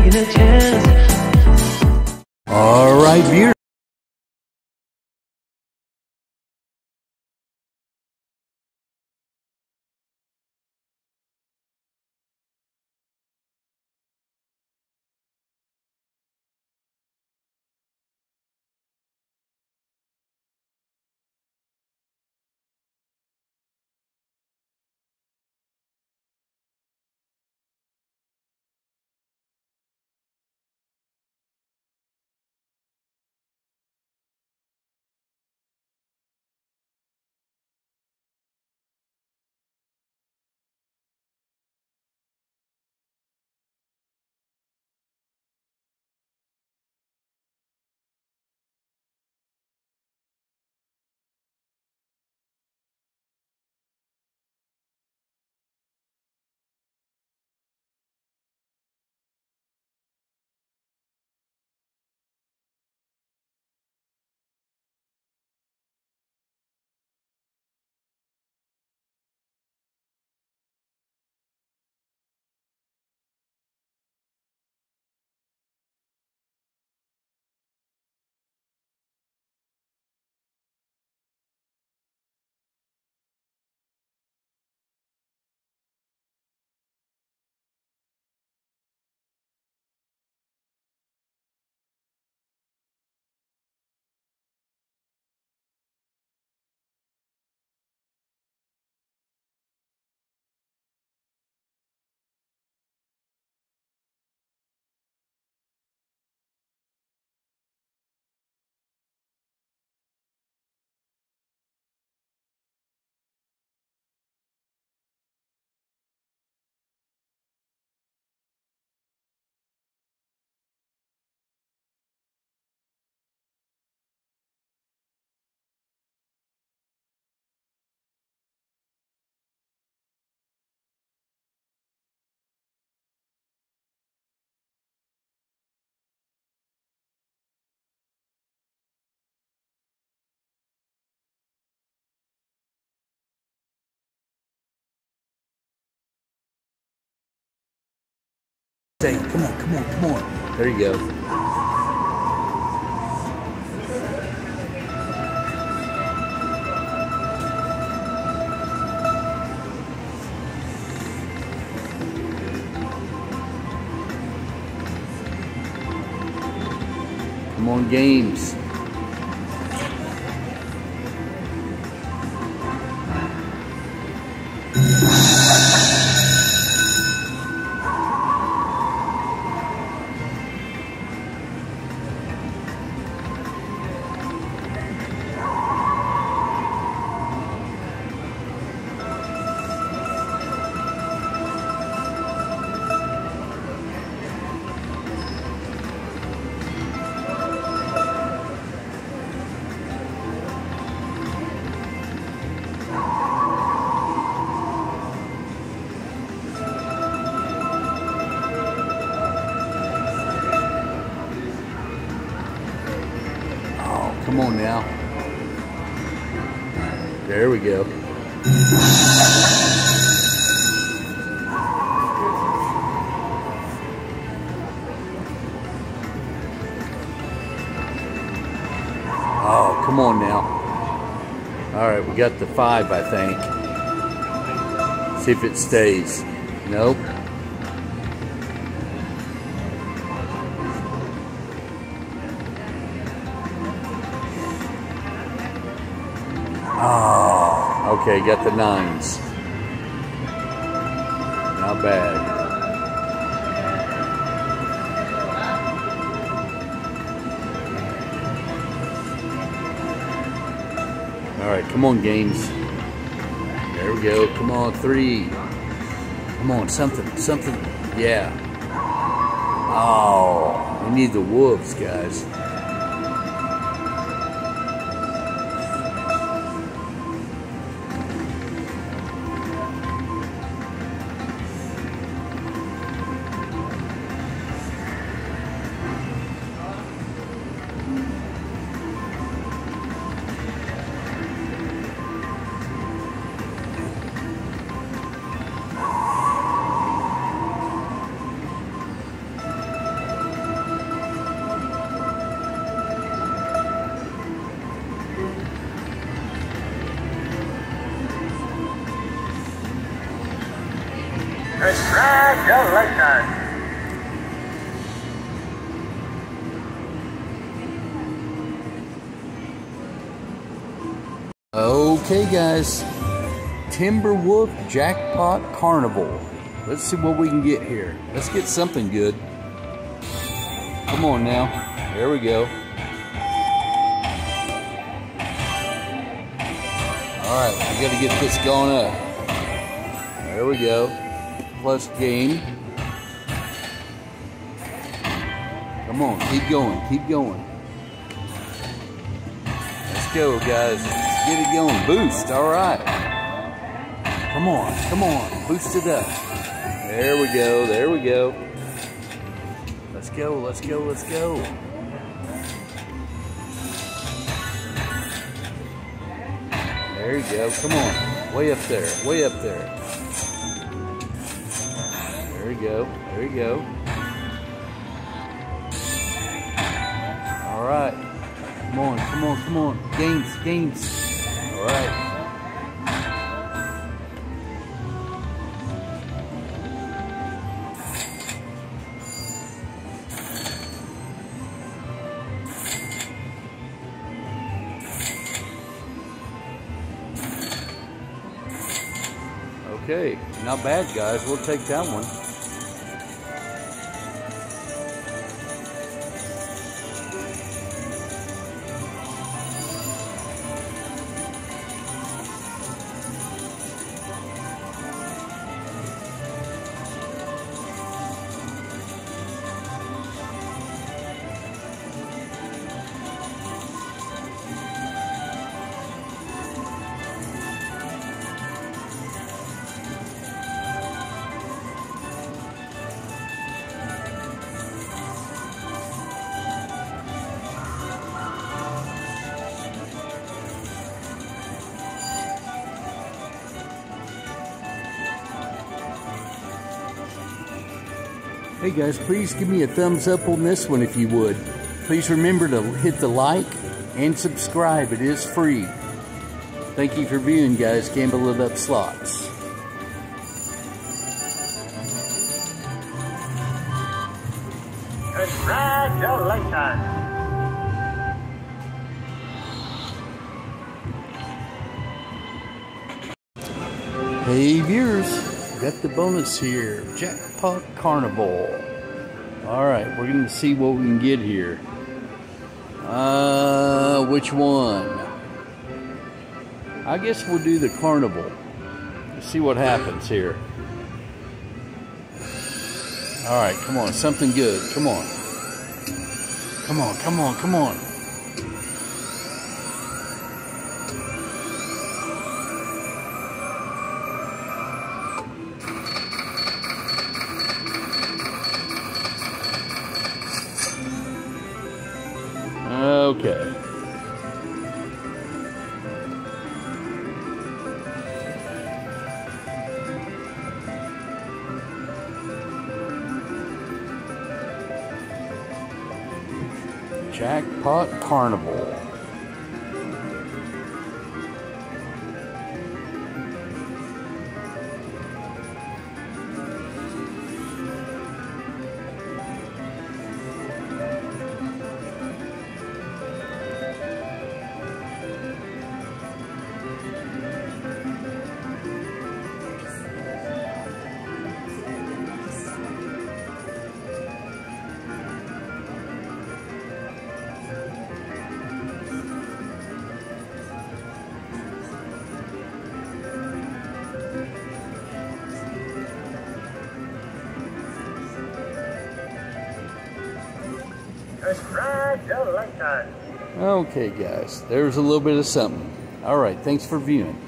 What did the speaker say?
taking a chance. All right, viewers. Say, come on, come on, come on. There you go. Come on, games. Come on now. There we go. Oh, come on now. All right, we got the 5, I think. See if it stays. Nope. Oh, okay, got the 9s. Not bad. All right, come on, games. There we go. Come on, 3. Come on, something. Yeah. Oh, we need the wolves, guys. Congratulations. Okay, guys. Timberwolf Jackpot Carnival. Let's see what we can get here. Let's get something good. Come on now. There we go. Alright, we got to get this going up. There we go. Plus game. Come on, keep going, keep going. Let's go, guys. Let's get it going. Boost, alright. Come on, come on. Boost it up. There we go, there we go. Let's go, let's go, let's go. There you go, come on. Way up there, way up there. There you go, there you go. All right, come on, come on, come on. Games, games. All right. Okay, not bad, guys. We'll take that one. Hey guys, please give me a thumbs up on this one if you would. Please remember to hit the like and subscribe. It is free. Thank you for viewing, guys. Gamble It Up Slots. Congratulations. Hey viewers, got the bonus here. Jackpot Carnival. Alright, we're going to see what we can get here. Which one? I guess we'll do the Carnival. Let's see what happens here. Alright, come on, something good. Come on. Come on, come on, come on. Okay. Jackpot Carnival. Congratulations. Okay, guys, there's a little bit of something. All right, thanks for viewing.